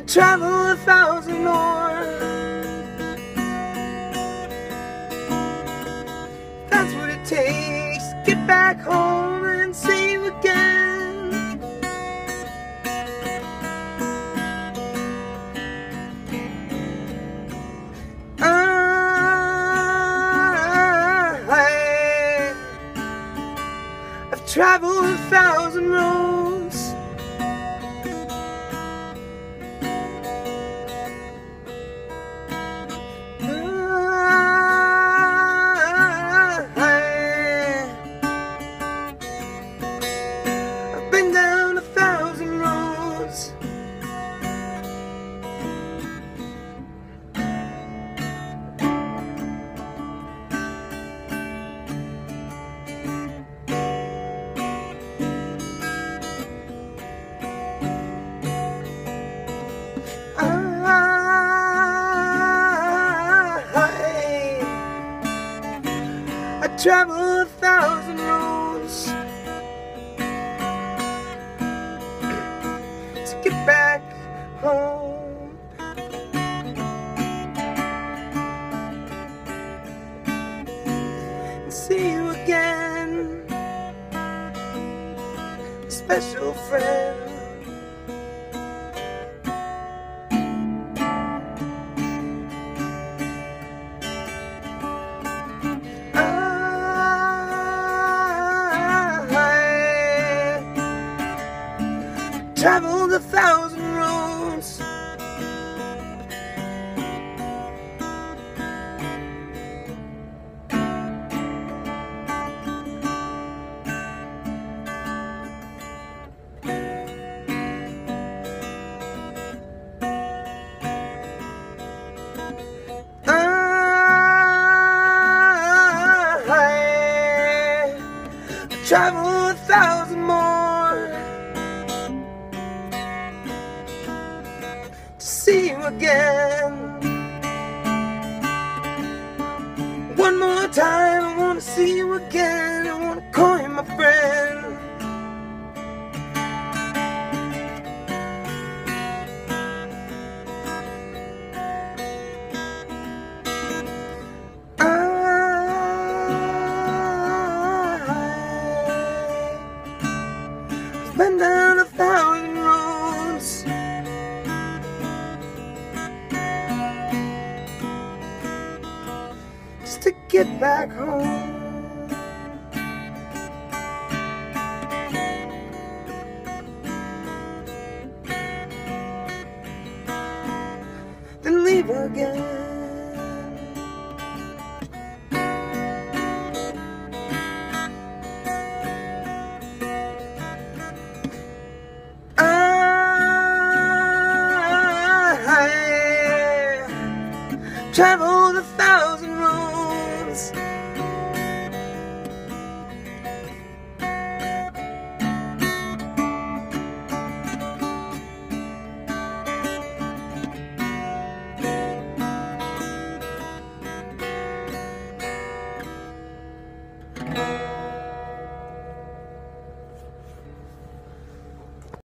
travel 1,000 more. That's what it takes to get back home and see you again. I've traveled 1,000 roads. I've been down 1,000 roads. I travel 1,000 roads to get back home. And see you again, special friend. Traveled 1,000 roads. I traveled 1,000 more to see you again. One more time, I wanna see you again. I wanna call you my friend. I've been down 1,000 roads. Just to get back home. Then leave again. Traveled 1,000